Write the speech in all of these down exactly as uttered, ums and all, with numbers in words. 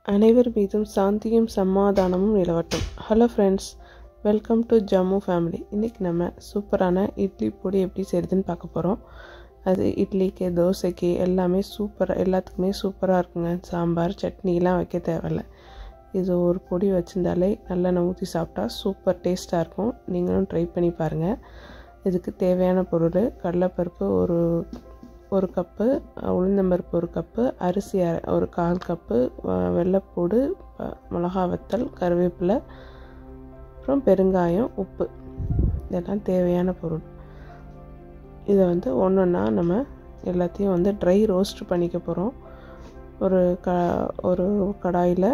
அனைவர் மீதும் சாந்தியும் சமாதானமும் நிலவட்டும். Hello friends, welcome to Jammu family. இன்றைக்கி நம்ம சூப்பரான இட்லி பொடி எப்படி செய்கிறதுன்னு பார்க்க போகிறோம். அது இட்லிக்கு, தோசைக்கு எல்லாமே சூப்பராக, எல்லாத்துக்குமே சூப்பராக இருக்குங்க. சாம்பார், சட்னிலாம் வைக்க தேவையில்லை. இது ஒரு பொடி வச்சுருந்தாலே நல்லெண்ணெய் ஊற்றி சாப்பிட்டா சூப்பர் டேஸ்ட்டாக இருக்கும். நீங்களும் ட்ரை பண்ணி பாருங்கள். இதுக்கு தேவையான பொருள்: கடலைப்பருப்பு ஒரு ஒரு கப்பு, உளுந்தம்பருப்பு ஒரு கப்பு, அரிசி ஒரு கால் கப்பு, வெள்ளைப்பூடு, மிளகா வத்தல், கருவேப்பிலை, அப்புறம் பெருங்காயம், உப்பு. இதெல்லாம் தேவையான பொருள். இதை வந்து ஒன்று ஒன்றா நம்ம எல்லாத்தையும் வந்து ட்ரை ரோஸ்ட் பண்ணிக்க போகிறோம். ஒரு க ஒரு கடாயில்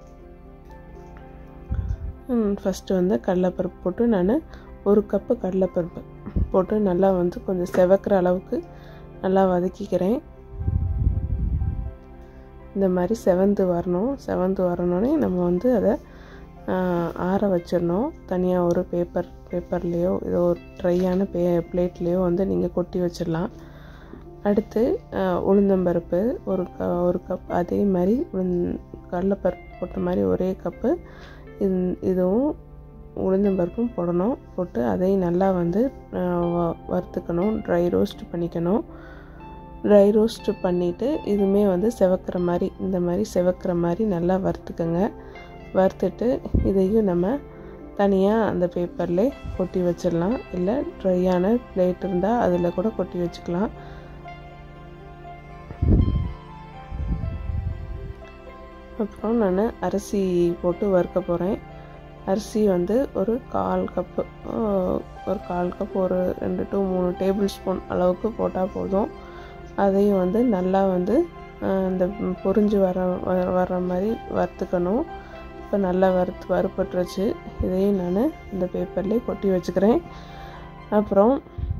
ஃபஸ்ட்டு வந்து கடலைப்பருப்பு போட்டு நான் ஒரு கப்பு கடலைப்பருப்பு போட்டு நல்லா வந்து கொஞ்சம் செவக்கிற அளவுக்கு நல்லா வதக்கிக்கிறேன். இந்த மாதிரி செவந்து வரணும். செவந்து வரணுன்னே நம்ம வந்து அதை ஆற வச்சிடணும். தனியாக ஒரு பேப்பர் பேப்பர்லேயோ ஏதோ ஒரு ட்ரையான பே பிளேட்லேயோ வந்து நீங்கள் கொட்டி வச்சிடலாம். அடுத்து உளுந்தம்பருப்பு ஒரு க ஒரு கப், அதே மாதிரி உளுந் கடலைப்பருப்பு போட்ட மாதிரி ஒரே கப்பு இதுவும் உளுந்தம்பருப்பும் போடணும். போட்டு அதையும் நல்லா வந்து வறுத்துக்கணும், ட்ரை ரோஸ்ட் பண்ணிக்கணும். ட்ரை ரோஸ்ட் பண்ணிவிட்டு இதுவுமே வந்து செவக்கிற மாதிரி, இந்த மாதிரி செவக்கிற மாதிரி நல்லா வறுத்துக்கோங்க. வறுத்துட்டு இதையும் நம்ம தனியாக அந்த பேப்பர்லே கொட்டி வச்சிடலாம். இல்லை ட்ரையான பிளேட் இருந்தால் அதில் கூட கொட்டி வச்சுக்கலாம். அப்புறம் நான் அரிசி போட்டு வறுக்க போகிறேன். அரிசி வந்து ஒரு கால் கப்பு ஒரு கால் கப் ஒரு ரெண்டு டு மூணு டேபிள் ஸ்பூன் அளவுக்கு போட்டால் போதும். அதையும் வந்து நல்லா வந்து இந்த பொரிஞ்சு வர வர்ற மாதிரி வறுத்துக்கணும். இப்போ நல்லா வறுத்து வறுப்பட்டுருச்சு. இதையும் நான் இந்த பேப்பர்லேயே கொட்டி வச்சுக்கிறேன். அப்புறம்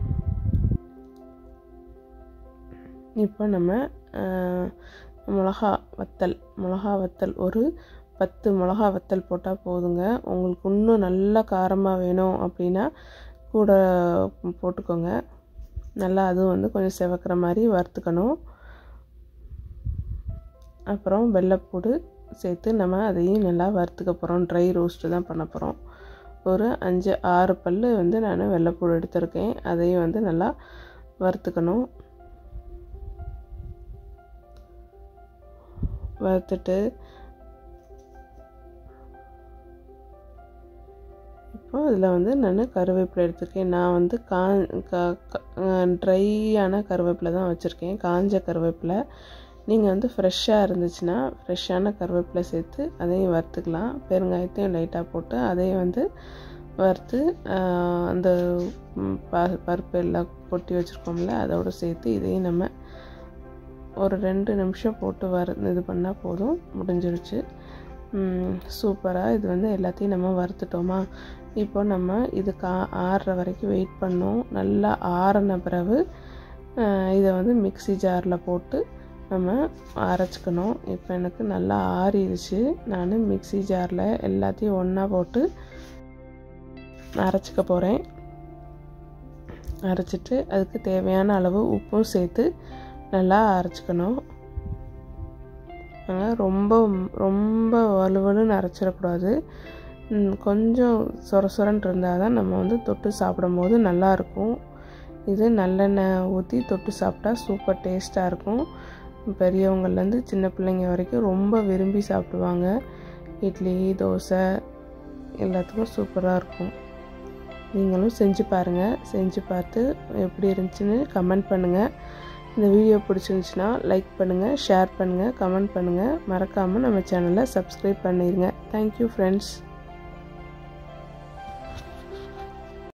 இப்போ நம்ம மிளகா வத்தல் மிளகா வத்தல் ஒரு பத்து மிளகா வத்தல் போட்டால் போதுங்க. உங்களுக்கு இன்னும் நல்லா காரமாக வேணும் அப்படின்னா கூட போட்டுக்கோங்க. நல்லா அதுவும் வந்து கொஞ்சம் செவக்கிற மாதிரி வறுத்துக்கணும். அப்புறம் வெள்ளைப்பூடு சேர்த்து நம்ம அதையும் நல்லா வறுத்துக்க போகிறோம். ட்ரை ரோஸ்ட்டு தான் பண்ண போகிறோம். ஒரு அஞ்சு ஆறு பல் வந்து நான் வெள்ளைப்பூடு எடுத்திருக்கேன். அதையும் வந்து நல்லா வறுத்துக்கணும். வறுத்துட்டு இப்போ இதில் வந்து நான் கருவேப்பிலை எடுத்துருக்கேன். நான் வந்து கா ட்ரையான கருவேப்பிலை தான் வச்சுருக்கேன், காஞ்ச கருவேப்பிலை. நீங்கள் வந்து ஃப்ரெஷ்ஷாக இருந்துச்சுன்னா ஃப்ரெஷ்ஷான கருவேப்பிலை சேர்த்து அதையும் வறுத்துக்கலாம். பெருங்காயத்தையும் லைட்டாக போட்டு அதையும் வந்து வறுத்து அந்த பருப்பு எல்லாம் கொட்டி வச்சுருக்கோம்ல அதோடு சேர்த்து இதையும் நம்ம ஒரு ரெண்டு நிமிஷம் போட்டு வறு இது பண்ணால் போதும், முடிஞ்சிருச்சு. சூப்பராக இது வந்து எல்லாத்தையும் நம்ம வறுத்துட்டோமா. இப்போ நம்ம இது கா ஆறுற வரைக்கும் வெயிட் பண்ணோம். நல்லா ஆறின பிறகு இதை வந்து மிக்ஸி ஜாரில் போட்டு நம்ம அரைச்சிக்கணும். இப்போ எனக்கு நல்லா ஆறிடுச்சு. நான் மிக்ஸி ஜாரில் எல்லாத்தையும் ஒன்றா போட்டு அரைச்சிக்க போகிறேன். அரைச்சிட்டு அதுக்கு தேவையான அளவு உப்பும் சேர்த்து நல்லா அரைச்சிக்கணும். ரொம்ப ரொம்ப வலுவலுன்னு அரைச்சிடக்கூடாது. கொஞ்சம் சொர சொரன்னு இருந்தால் தான் நம்ம வந்து தொட்டு சாப்பிடும் போது நல்லாயிருக்கும். இது நல்லெண்ணெய் ஊற்றி தொட்டு சாப்பிட்டா சூப்பர் டேஸ்ட்டாக இருக்கும். பெரியவங்கள்லேருந்து சின்ன பிள்ளைங்க வரைக்கும் ரொம்ப விரும்பி சாப்பிடுவாங்க. இட்லி, தோசை எல்லாத்துக்கும் சூப்பராக இருக்கும். நீங்களும் செஞ்சு பாருங்கள். செஞ்சு பார்த்து எப்படி இருந்துச்சுன்னு கமெண்ட் பண்ணுங்கள். இந்த வீடியோ பிடிச்சிருந்துச்சுன்னா லைக் பண்ணுங்கள், ஷேர் பண்ணுங்கள், கமெண்ட் பண்ணுங்கள். மறக்காமல் நம்ம சேனலை சப்ஸ்கிரைப் பண்ணிடுங்க. Thank you friends.